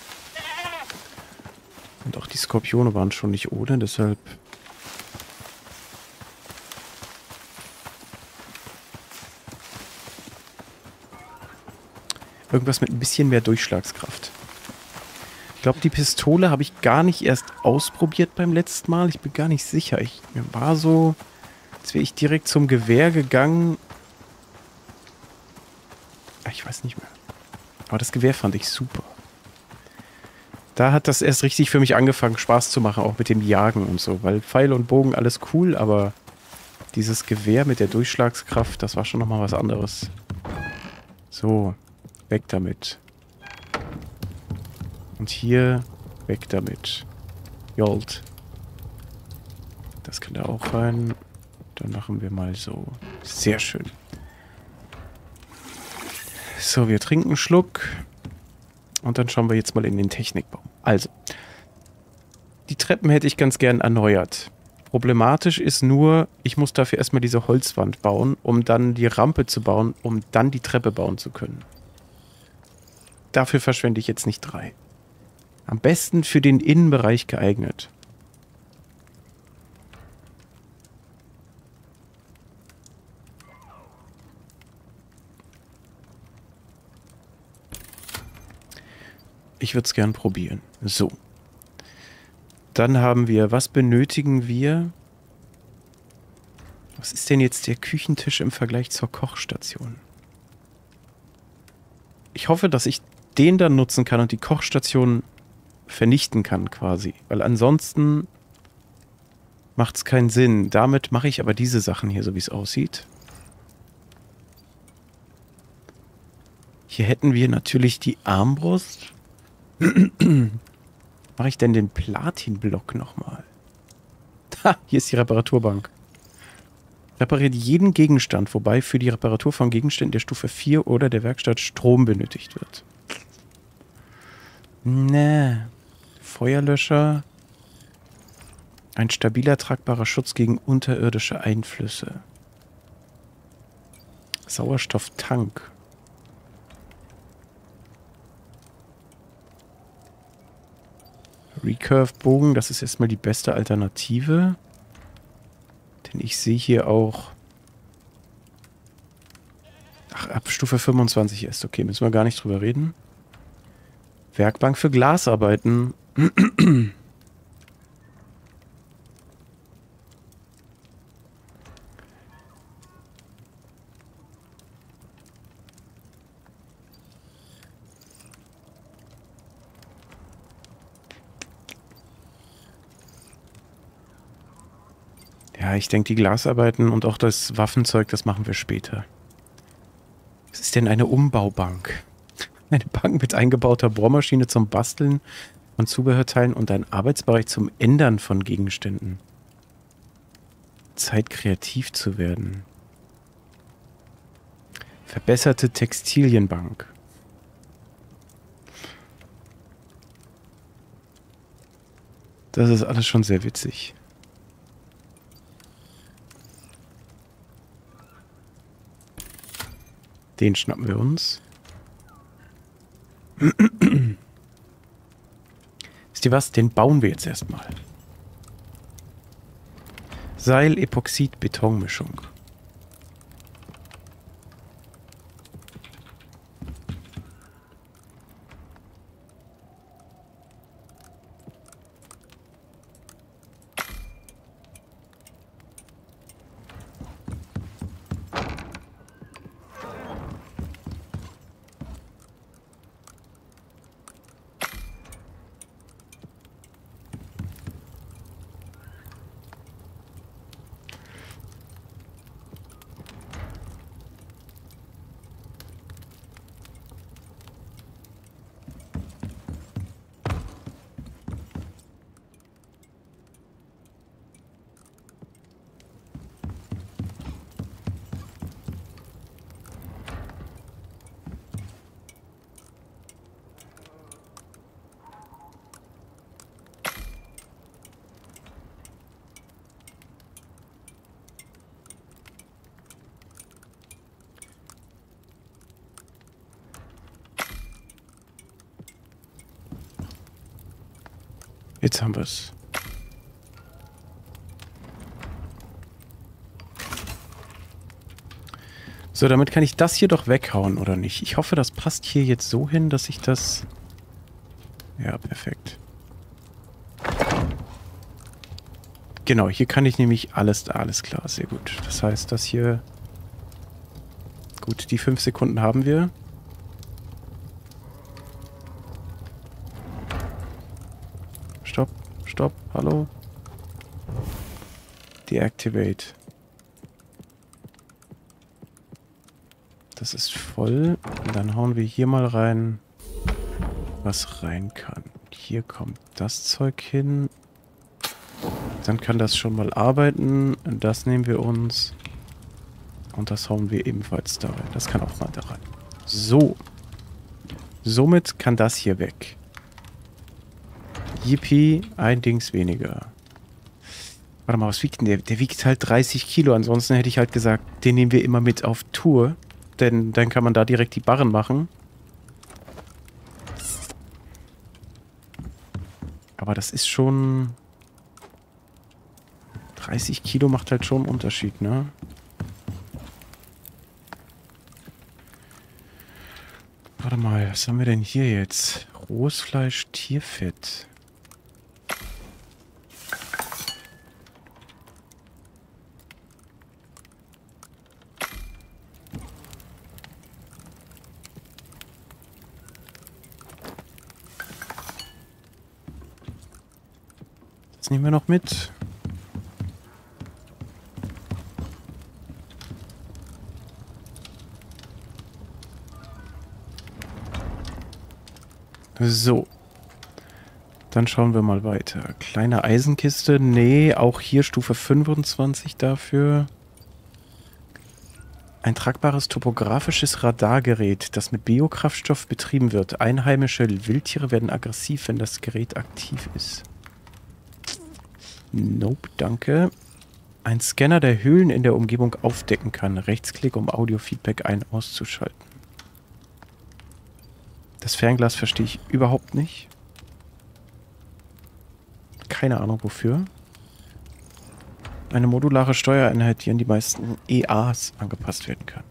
Und auch die Skorpione waren schon nicht ohne, deshalb... Irgendwas mit ein bisschen mehr Durchschlagskraft. Ich glaube, die Pistole habe ich gar nicht erst ausprobiert beim letzten Mal. Ich bin gar nicht sicher. Ich mir war so, als wäre ich direkt zum Gewehr gegangen. Ich weiß nicht mehr. Aber das Gewehr fand ich super. Da hat das erst richtig für mich angefangen, Spaß zu machen, auch mit dem Jagen und so. Weil Pfeil und Bogen, alles cool, aber dieses Gewehr mit der Durchschlagskraft, das war schon nochmal was anderes. So, weg damit. Und hier, weg damit. Jolt. Das kann da auch rein. Dann machen wir mal so. Sehr schön. So, wir trinken einen Schluck. Und dann schauen wir jetzt mal in den Technikbaum. Also, die Treppen hätte ich ganz gern erneuert. Problematisch ist nur, ich muss dafür erstmal diese Holzwand bauen, um dann die Rampe zu bauen, um dann die Treppe bauen zu können. Dafür verschwende ich jetzt nicht drei. Am besten für den Innenbereich geeignet. Ich würde es gern probieren. So. Dann haben wir, was benötigen wir? Was ist denn jetzt der Küchentisch im Vergleich zur Kochstation? Ich hoffe, dass ich den dann nutzen kann und die Kochstation vernichten kann quasi. Weil ansonsten macht es keinen Sinn. Damit mache ich aber diese Sachen hier, so wie es aussieht. Hier hätten wir natürlich die Armbrust. Mache ich denn den Platinblock nochmal? Ha, hier ist die Reparaturbank. Repariert jeden Gegenstand, wobei für die Reparatur von Gegenständen der Stufe vier oder der Werkstatt Strom benötigt wird. Nee. Feuerlöscher. Ein stabiler, tragbarer Schutz gegen unterirdische Einflüsse. Sauerstofftank. Recurve-Bogen, das ist erstmal die beste Alternative. Denn ich sehe hier auch... Ach, ab Stufe fünfundzwanzig erst. Okay, müssen wir gar nicht drüber reden. Werkbank für Glasarbeiten. Ja, ich denke, die Glasarbeiten und auch das Waffenzeug, das machen wir später. Was ist denn eine Umbaubank? Eine Bank mit eingebauter Bohrmaschine zum Basteln von Zubehörteilen und ein Arbeitsbereich zum Ändern von Gegenständen. Zeit, kreativ zu werden. Verbesserte Textilienbank. Das ist alles schon sehr witzig. Den schnappen wir uns. Wisst ihr was? Den bauen wir jetzt erstmal. Seil-Epoxid-Betonmischung. Jetzt haben wir es. So, damit kann ich das hier doch weghauen, oder nicht? Ich hoffe, das passt hier jetzt so hin, dass ich das... Ja, perfekt. Genau, hier kann ich nämlich alles... Alles klar, sehr gut. Das heißt, das hier... Gut, die fünf Sekunden haben wir. Stopp, stopp, hallo. Deactivate. Das ist voll. Und dann hauen wir hier mal rein, was rein kann. Hier kommt das Zeug hin. Dann kann das schon mal arbeiten. Das nehmen wir uns. Und das hauen wir ebenfalls da rein. Das kann auch mal da rein. So. Somit kann das hier weg. Yippie, ein Dings weniger. Warte mal, was wiegt denn der? Der wiegt halt dreißig Kilo. Ansonsten hätte ich halt gesagt, den nehmen wir immer mit auf Tour. Denn dann kann man da direkt die Barren machen. Aber das ist schon... dreißig Kilo macht halt schon einen Unterschied, ne? Warte mal, was haben wir denn hier jetzt? Rohes Fleisch, Tierfett. Das nehmen wir noch mit. So. Dann schauen wir mal weiter. Kleine Eisenkiste. Nee, auch hier Stufe fünfundzwanzig dafür. Ein tragbares topografisches Radargerät, das mit Biokraftstoff betrieben wird. Einheimische Wildtiere werden aggressiv, wenn das Gerät aktiv ist. Nope, danke. Ein Scanner, der Höhlen in der Umgebung aufdecken kann. Rechtsklick, um Audiofeedback ein- und auszuschalten. Das Fernglas verstehe ich überhaupt nicht. Keine Ahnung wofür. Eine modulare Steuereinheit, die an die meisten E As angepasst werden kann.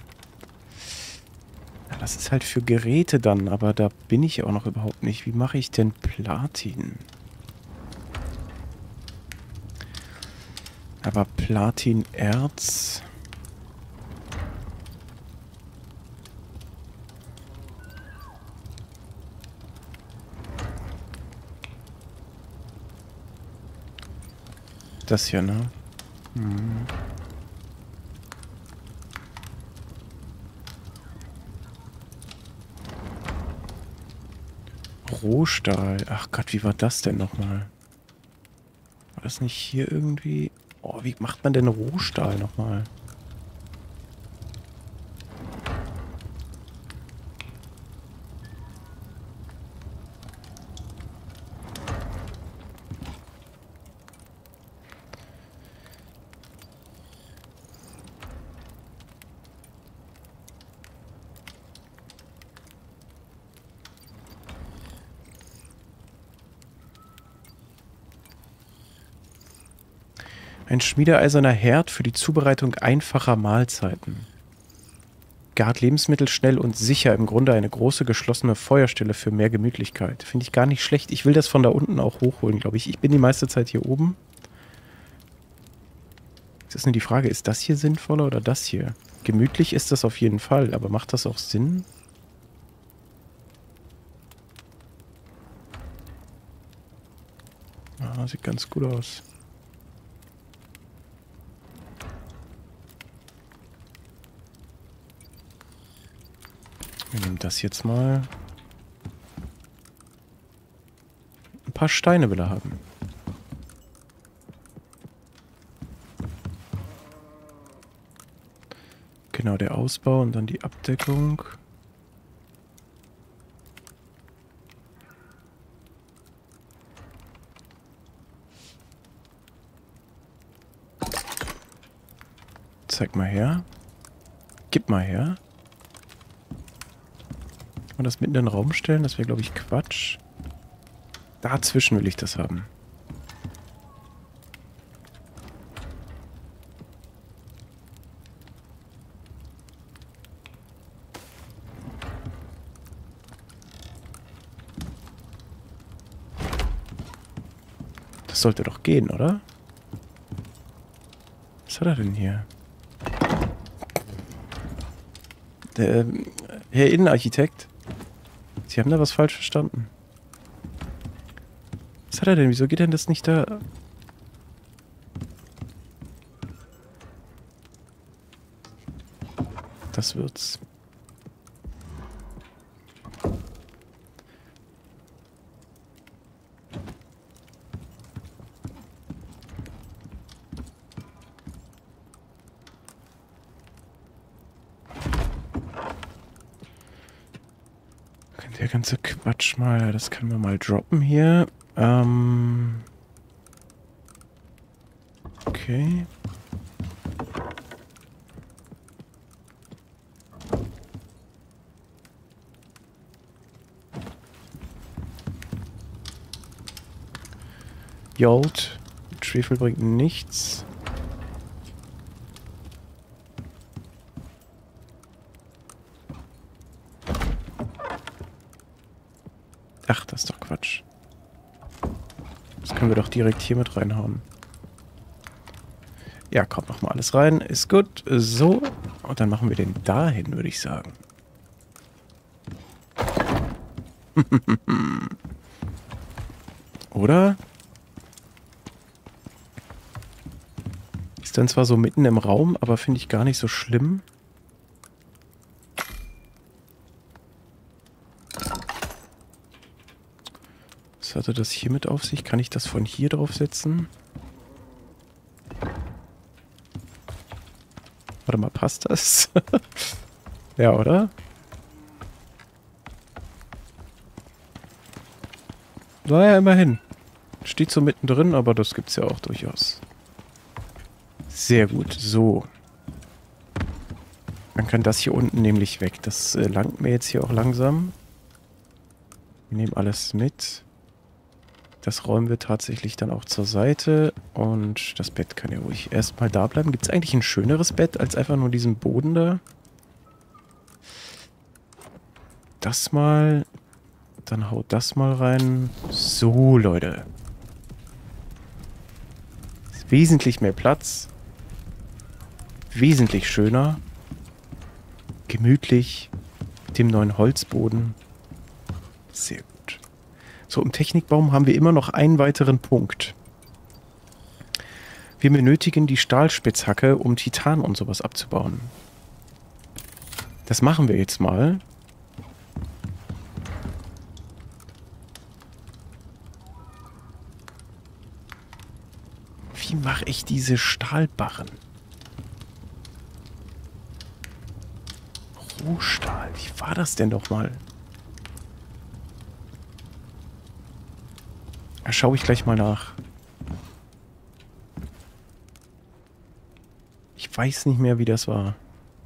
Ja, das ist halt für Geräte dann, aber da bin ich ja auch noch überhaupt nicht. Wie mache ich denn Platin? Aber Platinerz... Das hier, ne? Hm. Rohstahl. Ach Gott, wie war das denn nochmal? War das nicht hier irgendwie... Oh, wie macht man denn Rohstahl nochmal? Ein schmiedeeiserner Herd für die Zubereitung einfacher Mahlzeiten. Gart Lebensmittel schnell und sicher. Im Grunde eine große geschlossene Feuerstelle für mehr Gemütlichkeit. Finde ich gar nicht schlecht. Ich will das von da unten auch hochholen, glaube ich. Ich bin die meiste Zeit hier oben. Jetzt ist nur die Frage, ist das hier sinnvoller oder das hier? Gemütlich ist das auf jeden Fall, aber macht das auch Sinn? Ah, sieht ganz gut aus. Wir nehmen das jetzt mal. Ein paar Steine will er haben. Genau, der Ausbau und dann die Abdeckung. Zeig mal her. Gib mal her. Kann man das mitten in den Raum stellen? Das wäre, glaube ich, Quatsch. Dazwischen will ich das haben. Das sollte doch gehen, oder? Was hat er denn hier? Der, äh, Herr Innenarchitekt, Sie haben da was falsch verstanden. Was hat er denn? Wieso geht denn das nicht da? Das wird's. Der ganze Quatsch mal, das können wir mal droppen hier. Ähm. Okay. Jolt. Schwefel bringt nichts. Ach, das ist doch Quatsch. Das können wir doch direkt hier mit reinhauen. Ja, kommt noch mal alles rein. Ist gut. So. Und dann machen wir den dahin, würde ich sagen. Oder? Ist dann zwar so mitten im Raum, aber finde ich gar nicht so schlimm. Was hatte das hier mit auf sich? Kann ich das von hier drauf setzen? Warte mal, passt das? Ja, oder? Naja, immerhin. Steht so mittendrin, aber das gibt es ja auch durchaus. Sehr gut, so. Dann kann das hier unten nämlich weg. Das äh, langt mir jetzt hier auch langsam. Wir nehmen alles mit. Das räumen wir tatsächlich dann auch zur Seite. Und das Bett kann ja ruhig erstmal da bleiben. Gibt es eigentlich ein schöneres Bett als einfach nur diesen Boden da? Das mal. Dann haut das mal rein. So, Leute. Ist wesentlich mehr Platz. Wesentlich schöner. Gemütlich. Mit dem neuen Holzboden. Sehr gut. So, im Technikbaum haben wir immer noch einen weiteren Punkt. Wir benötigen die Stahlspitzhacke, um Titan und sowas abzubauen. Das machen wir jetzt mal. Wie mache ich diese Stahlbarren? Rohstahl, wie war das denn doch mal? Da schaue ich gleich mal nach. Ich weiß nicht mehr, wie das war.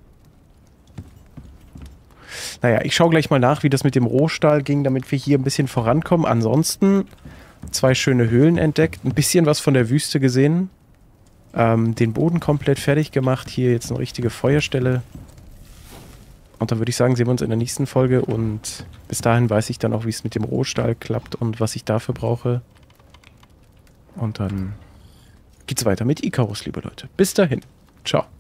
Naja, ich schaue gleich mal nach, wie das mit dem Rohstahl ging, damit wir hier ein bisschen vorankommen. Ansonsten zwei schöne Höhlen entdeckt, ein bisschen was von der Wüste gesehen. Ähm, den Boden komplett fertig gemacht. Hier jetzt eine richtige Feuerstelle. Und dann würde ich sagen, sehen wir uns in der nächsten Folge. Und bis dahin weiß ich dann auch, wie es mit dem Rohstahl klappt und was ich dafür brauche. Und dann geht's weiter mit Icarus, liebe Leute. Bis dahin. Ciao.